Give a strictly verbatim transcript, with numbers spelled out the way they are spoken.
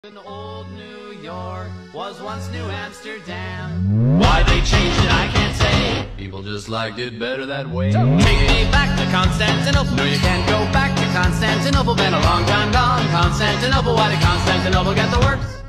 An old New York was once New Amsterdam. Why they changed it I can't say. People just liked it better that way. Take me back to Constantinople. No, you can't go back to Constantinople. Been a long time gone. Constantinople, why did Constantinople get the works?